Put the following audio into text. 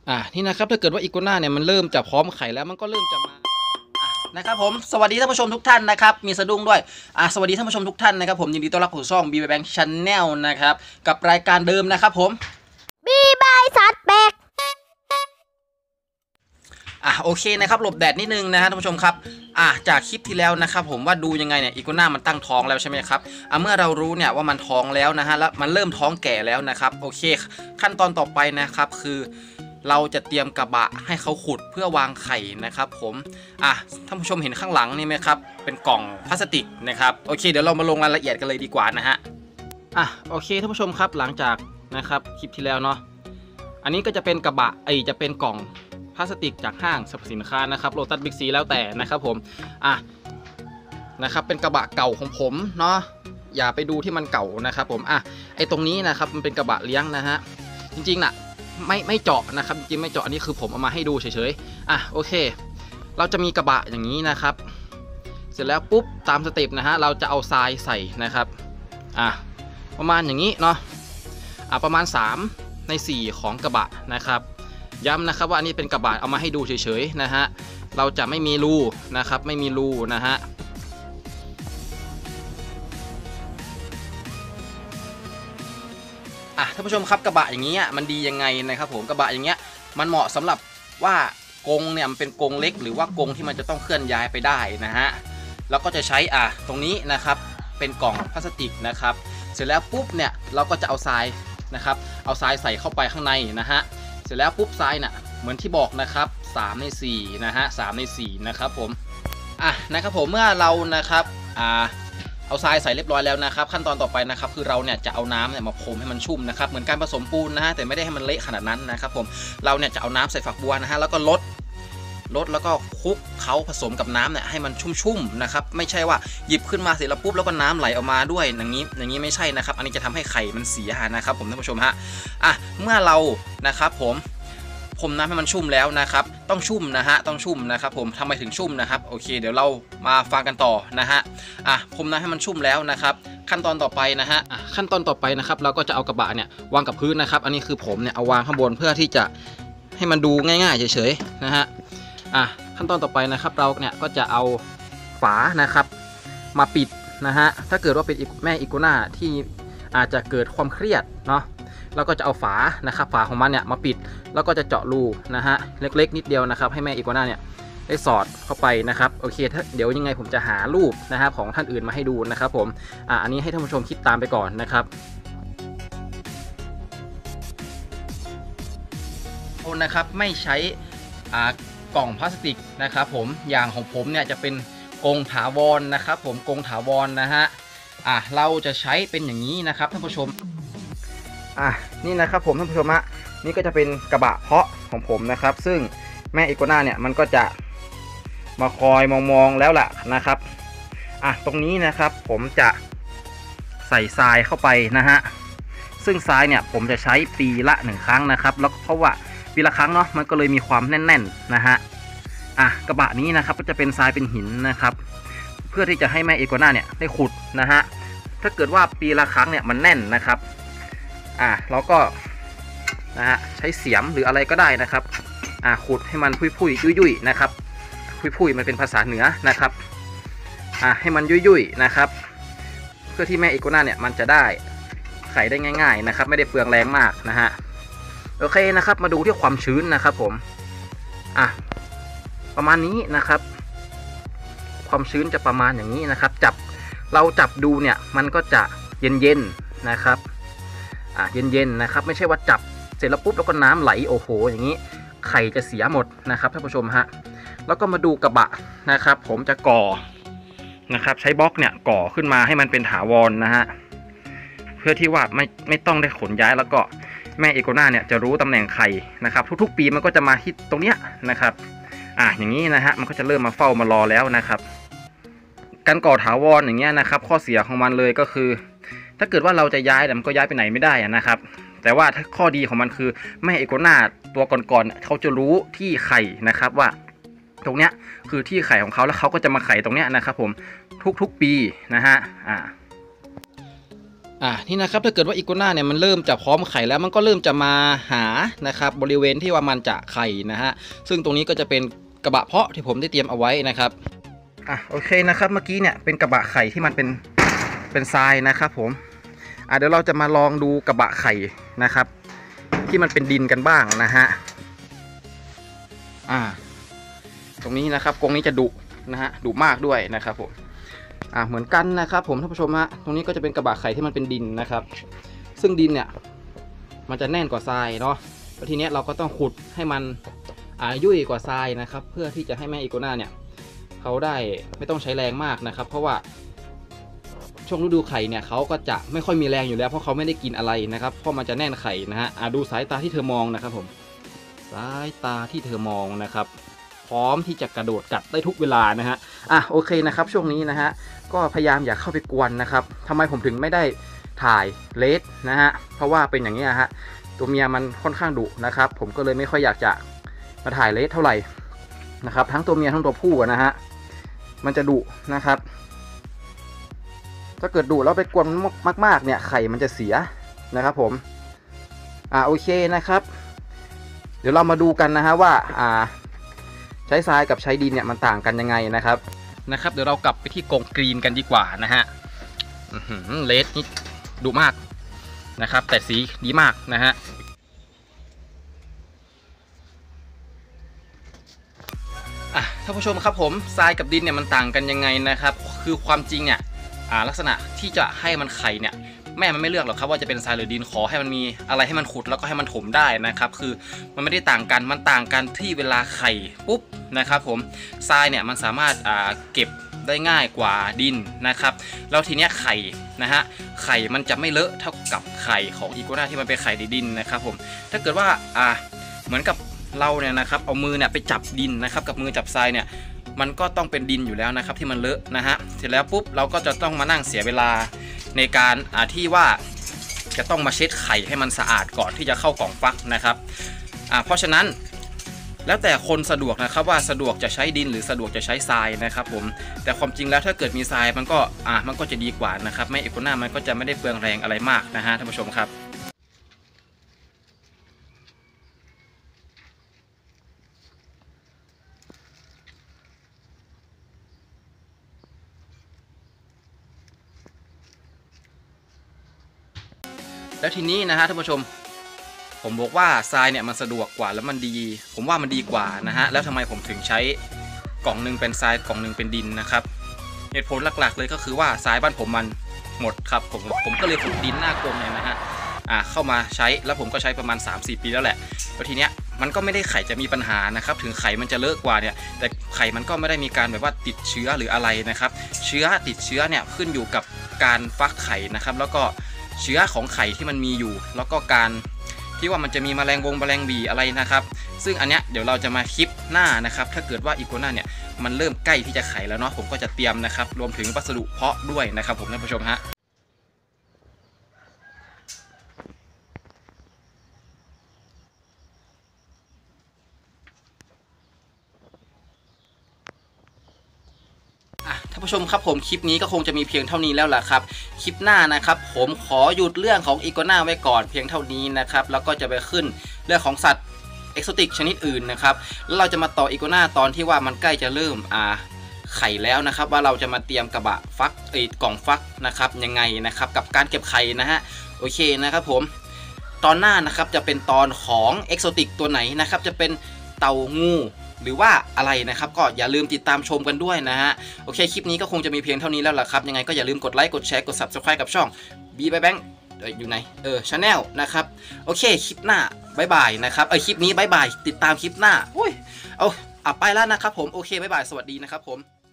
นี่นะครับถ้าเกิดว่าอีกัวน่าเนี่ยมันเริ่มจะพร้อมไข่แล้วมันก็เริ่มจะมานะครับผมสวัสดีท่านผู้ชมทุกท่านนะครับมีสะดุ้งด้วยสวัสดีท่านผู้ชมทุกท่านนะครับผมยินดีต้อนรับสู่ช่อง BB Bank Channel นะครับกับรายการเดิมนะครับผมบีบายสัตว์แบกโอเคนะครับหลบแดดนิดนึงนะฮะท่านผู้ชมครับจากคลิปที่แล้วนะครับผมว่าดูยังไงเนี่ยอีกัวน่ามันตั้งท้องแล้วใช่ไหมครับเมื่อเรารู้เนี่ยว่ามันท้องแล้วนะฮะแล้วมันเริ่มท้องแก่แล้วนะครับโอเคขั้นตอนต่อไปนะครับคือเราจะเตรียมกระบะให้เขาขุดเพื่อวางไข่นะครับผมท่านผู้ชมเห็นข้างหลังนี่ไหมครับเป็นกล่องพลาสติกนะครับโอเคเดี๋ยวเรามาลงรายละเอียดกันเลยดีกว่านะฮะโอเคท่านผู้ชมครับหลังจากนะครับคลิปที่แล้วเนาะอันนี้ก็จะเป็นกระบะจะเป็นกล่องพลาสติกจากห้างสรรพสินค้านะครับโลตัสบิ๊กซีแล้วแต่นะครับผมนะครับเป็นกระบะเก่าของผมเนาะอย่าไปดูที่มันเก่านะครับผมไอตรงนี้นะครับมันเป็นกระบะเลี้ยงนะฮะจริงๆน่ะไม่เจาะนะครับจริงไม่เจาะอันนี้คือผมเอามาให้ดูเฉยๆโอเคเราจะมีกระบะอย่างนี้นะครับเสร็จแล้วปุ๊บตามสเต็ปนะฮะเราจะเอาทรายใส่นะครับประมาณอย่างนี้เนาะประมาณ3 ใน 4ของกระบะนะครับย้ำนะครับว่าอันนี้เป็นกระบะเอามาให้ดูเฉยๆนะฮะเราจะไม่มีรูนะครับไม่มีรูนะฮะท่านผู้ชมครับกระบะอย่างนี้มันดียังไงนะครับผมกระบะอย่างเงี้ยมันเหมาะสำหรับว่ากรงเนี่ยมันเป็นกรงเล็กหรือว่ากรงที่มันจะต้องเคลื่อนย้ายไปได้นะฮะแล้วก็จะใช้ตรงนี้นะครับเป็นกล่องพลาสติกนะครับเสร็จแล้วปุ๊บเนี่ยเราก็จะเอาทรายนะครับเอาทรายใส่เข้าไปข้างในนะฮะเสร็จแล้วปุ๊บทรายน่ะเหมือนที่บอกนะครับ3 ใน 4นะฮะ3 ใน 4นะครับผมนะครับผมเมื่อเรานะครับเอาทรายใส่เรียบร้อยแล้วนะครับขั้นตอนต่อไปนะครับคือเราเนี่ยจะเอาน้ำเนี่ยมาพรมให้มันชุ่มนะครับเหมือนการผสมปูนนะฮะแต่ไม่ได้ให้มันเละขนาดนั้นนะครับผมเราเนี่ยจะเอาน้ำใส่ฝักบัวนะฮะแล้วก็ลดแล้วก็คลุกเขาผสมกับน้ำเนี่ยให้มันชุ่มๆนะครับไม่ใช่ว่าหยิบขึ้นมาเสร็จแล้วปุ๊บแล้วก็น้ำไหลออกมาด้วยอย่างนี้ไม่ใช่นะครับอันนี้จะทำให้ไข่มันเสียนะครับผมท่านผู้ชมฮะเมื่อเรานะครับผมพรมน้ำให้มันชุ่มแล้วนะครับต้องชุ่มนะฮะต้องชุ่มนะครับผมทำไมถึงชุ่มนะครับโอเคเดี๋ยวเรามาฟังกันต่อนะฮะพรมน้ำให้มันชุ่มแล้วนะครับขั้นตอนต่อไปนะฮะขั้นตอนต่อไปนะครับเราก็จะเอากระบะเนี่ยวางกับพื้นนะครับอันนี้คือผมเนี่ยเอาวางข้างบนเพื่อที่จะให้มันดูง่ายๆเฉยๆนะฮะขั้นตอนต่อไปนะครับเราเนี่ยก็จะเอาฝานะครับมาปิดนะฮะถ้าเกิดว่าเป็นแม่อีกัวน่าที่อาจจะเกิดความเครียดเนาะเราก็จะเอาฝานะครับฝาของมันเนี่ยมาปิดแล้วก็จะเจาะรูนะฮะเล็กๆนิดเดียวนะครับให้แม่อีกัวน่าเนี่ยได้สอดเข้าไปนะครับโอเคเดี๋ยวยังไงผมจะหารูปนะครับของท่านอื่นมาให้ดูนะครับผมอันนี้ให้ท่านผู้ชมคิดตามไปก่อนนะครับนะครับไม่ใช้กล่องพลาสติกนะครับผมอย่างของผมเนี่ยจะเป็นกรงถาวรนะครับผมกรงถาวรนะฮะเราจะใช้เป็นอย่างนี้นะครับท่านผู้ชมนี่นะครับผมท่านผู้ชมนี่ก็จะเป็นกระบะเพาะของผมนะครับซึ่งแม่อีกัวน่าเนี่ยมันก็จะมาคอยมองแล้วล่ะนะครับตรงนี้นะครับผมจะใส่ทรายเข้าไปนะฮะซึ่งทรายเนี่ยผมจะใช้ปีละ1 ครั้งนะครับแล้วเพราะว่าปีละครั้งเนาะมันก็เลยมีความแน่นๆนะฮะกระบะนี้นะครับก็จะเป็นทรายเป็นหินนะครับเพื่อที่จะให้แม่อีกัวน่าเนี่ยได้ขุดนะฮะถ้าเกิดว่าปีละครั้งเนี่ยมันแน่นนะครับเราก็นะฮะใช้เสียมหรืออะไรก็ได้นะครับขุดให้มันพุยๆยุ่ยๆนะครับพุยๆมันเป็นภาษาเหนือนะครับให้มันยุ่ยๆนะครับเพื่อที่แม่อีกัวน่าเนี่ยมันจะได้ไข่ได้ง่ายๆนะครับไม่ได้เปลืองแรงมากนะฮะโอเคนะครับมาดูที่ความชื้นนะครับผมประมาณนี้นะครับความชื้นจะประมาณอย่างนี้นะครับเราจับดูเนี่ยมันก็จะเย็นๆนะครับเย็นๆนะครับไม่ใช่ว่าจับเสร็จแล้วปุ๊บแล้วก็น้ำไหลโอ้โหอย่างนี้ไข่จะเสียหมดนะครับท่านผู้ชมฮะแล้วก็มาดูกระบะนะครับผมจะก่อนะครับใช้บล็อกเนี่ยก่อขึ้นมาให้มันเป็นถาวรนะฮะเพื่อที่ว่าไม่ต้องได้ขนย้ายแล้วก็แม่อีกัวน่าเนี่ยจะรู้ตำแหน่งไข่นะครับทุกๆปีมันก็จะมาที่ตรงเนี้ยนะครับอย่างนี้นะฮะมันก็จะเริ่มมาเฝ้ามารอแล้วนะครับการก่อถาวรอย่างเงี้ยนะครับข้อเสียของมันเลยก็คือถ้าเกิดว่าเราจะย้ายมันก็ย้ายไปไหนไม่ได้นะครับแต่ว่าข้อดีของมันคือแม่อีกัวน่าตัวก่อนๆเขาจะรู้ที่ไข่นะครับว่าตรงเนี้ยคือที่ไข่ของเขาแล้วเขาก็จะมาไข่ตรงเนี้ยนะครับผมทุกๆปีนะฮะนี่นะครับถ้าเกิดว่าอีกัวน่าเนี่ยมันเริ่มจะพร้อมไข่แล้วมันก็เริ่มจะมาหานะครับบริเวณที่ว่ามันจะไข่นะฮะซึ่งตรงนี้ก็จะเป็นกระบะเพาะที่ผมได้เตรียมเอาไว้นะครับโอเคนะครับเมื่อกี้เนี่ยเป็นกระบะไข่ที่มันเป็นทรายนะครับผมเดี๋ยวเราจะมาลองดูกระบะไข่นะครับที่มันเป็นดินกันบ้างนะฮะตรงนี้นะครับกรงนี้จะดุนะฮะดุมากด้วยนะครับผมเหมือนกันนะครับผมท่านผู้ชมฮะตรงนี้ก็จะเป็นกระบะไข่ที่มันเป็นดินนะครับซึ่งดินเนี่ยมันจะแน่นกว่าทรายเนาะแล้วทีนี้เราก็ต้องขุดให้มันยุ่ยกว่าทรายนะครับเพื่อที่จะให้แม่อีกัวน่าเนี่ยเขาได้ไม่ต้องใช้แรงมากนะครับเพราะว่าช่วงฤดูไข่เนี่ยเขาก็จะไม่ค่อยมีแรงอยู่แล้วเพราะเขาไม่ได้กินอะไรนะครับเพราะมันจะแน่นไข่นะฮะดูสายตาที่เธอมองนะครับผมสายตาที่เธอมองนะครับพร้อมที่จะกระโดดกัดได้ทุกเวลานะฮะโอเคนะครับช่วงนี้นะฮะก็พยายามอย่าเข้าไปกวนนะครับทำไมผมถึงไม่ได้ถ่ายเลสนะฮะเพราะว่าเป็นอย่างนี้ฮะตัวเมียมันค่อนข้างดุนะครับผมก็เลยไม่ค่อยอยากจะมาถ่ายเลสเท่าไหร่นะครับทั้งตัวเมียทั้งตัวผู้นะฮะมันจะดุนะครับถ้าเกิดดุแล้วไปกวนมากๆเนี่ยไข่มันจะเสียนะครับผมโอเคนะครับเดี๋ยวเรามาดูกันนะฮะว่าใช้ทรายกับใช้ดินเนี่ยมันต่างกันยังไงนะครับเดี๋ยวเรากลับไปที่กรงกรีนกันดีกว่านะฮะเลสนี่ดุมากนะครับแต่สีดีมากนะฮะท่านผู้ชมครับผมทรายกับดินเนี่ยมันต่างกันยังไงนะครับคือความจริงเนี่ยลักษณะที่จะให้มันไข่เนี่ยแม่มันไม่เลือกหรอกครับว่าจะเป็นทรายหรือดินขอให้มันมีอะไรให้มันขุดแล้วก็ให้มันถมได้นะครับคือมันไม่ได้ต่างกันมันต่างกันที่เวลาไข่ปุ๊บนะครับผมทรายเนี่ยมันสามารถเก็บได้ง่ายกว่าดินนะครับแล้วทีเนี้ยไข่นะฮะไข่มันจะไม่เลอะเท่ากับไข่ของอีกัวน่าที่มันเป็นไข่ในดินนะครับผมถ้าเกิดว่าเหมือนกับเราเนี่ยนะครับเอามือเนี่ยไปจับดินนะครับกับมือจับทรายเนี่ยมันก็ต้องเป็นดินอยู่แล้วนะครับที่มันเลอะนะฮะเสร็จแล้วปุ๊บเราก็จะต้องมานั่งเสียเวลาในการที่ว่าจะต้องมาเช็ดไข่ให้มันสะอาดก่อนที่จะเข้ากล่องฟักนะครับเพราะฉะนั้นแล้วแต่คนสะดวกนะครับว่าสะดวกจะใช้ดินหรือสะดวกจะใช้ทรายนะครับผมแต่ความจริงแล้วถ้าเกิดมีทรายมันก็จะดีกว่านะครับแม่อีกัวน่ามันก็จะไม่ได้เปลืองแรงอะไรมากนะฮะท่านผู้ชมครับแล้วทีนี้นะฮะท่านผู้ชมผมบอกว่าทรายเนี่ยมันสะดวกกว่าแล้วมันดีผมว่ามันดีกว่านะฮะแล้วทำไมผมถึงใช้กล่องหนึ่งเป็นทรายกล่องหนึ่งเป็นดินนะครับเหตุผลหลักๆเลยก็คือว่าทรายบ้านผมมันหมดครับผมก็เลยขุดดินหน้ากรงเนี่ยนะฮะเข้ามาใช้แล้วผมก็ใช้ประมาณ 3-4 ปีแล้วแหละแล้วทีเนี้ยมันก็ไม่ได้ไข่จะมีปัญหานะครับถึงไข่มันจะเลอะกว่าเนี่ยแต่ไข่มันก็ไม่ได้มีการแบบว่าติดเชื้อหรืออะไรนะครับเชื้อติดเชื้อเนี่ยขึ้นอยู่กับการฟักไข่นะครับแล้วก็เชื้อของไข่ที่มันมีอยู่แล้วก็การที่ว่ามันจะมีแมลงบีอะไรนะครับซึ่งอันเนี้ยเดี๋ยวเราจะมาคลิปหน้านะครับถ้าเกิดว่าอีกัวน่าเนี่ยมันเริ่มใกล้ที่จะไข่แล้วเนาะผมก็จะเตรียมนะครับรวมถึงวัสดุเพาะด้วยนะครับผมท่านผู้ชมฮะท่านผู้ชมครับผมคลิปนี้ก็คงจะมีเพียงเท่านี้แล้วล่ะครับคลิปหน้านะครับผมขอหยุดเรื่องของอีกัวน่าไว้ก่อนเพียงเท่านี้นะครับแล้วก็จะไปขึ้นเรื่องของสัตว์เอกโซติกชนิดอื่นนะครับแล้วเราจะมาต่ออีกัวน่าตอนที่ว่ามันใกล้จะเริ่มไข่แล้วนะครับว่าเราจะมาเตรียมกระบะฟักกล่องฟักนะครับยังไงนะครับกับการเก็บไข่นะฮะโอเคนะครับผมตอนหน้านะครับจะเป็นตอนของเอกโซติกตัวไหนนะครับจะเป็นเต่างูหรือว่าอะไรนะครับก็อย่าลืมติดตามชมกันด้วยนะฮะโอเคคลิปนี้ก็คงจะมีเพียงเท่านี้แล้วล่ะครับยังไงก็อย่าลืมกดไลค์กดแชร์กด Subscribe กับช่อง BByBank อยู่ไหนChannel นะครับโอเคคลิปหน้าบ๊ายบายนะครับคลิปนี้บ๊ายบายติดตามคลิปหน้าเอาไปแล้วนะครับผมโอเคบ๊ายบายสวัสดีนะครับผม